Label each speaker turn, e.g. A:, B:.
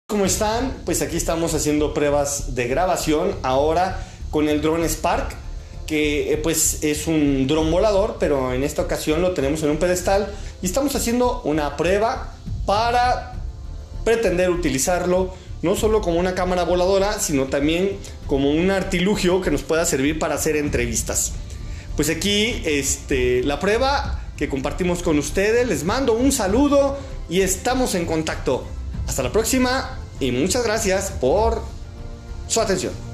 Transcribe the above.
A: ¿Cómo están? Pues aquí estamos haciendo pruebas de grabación ahora con el dron Spark, que pues es un dron volador, pero en esta ocasión lo tenemos en un pedestal y estamos haciendo una prueba para pretender utilizarlo no solo como una cámara voladora, sino también como un artilugio que nos pueda servir para hacer entrevistas. Pues aquí la prueba que compartimos con ustedes, les mando un saludo y estamos en contacto. Hasta la próxima y muchas gracias por su atención.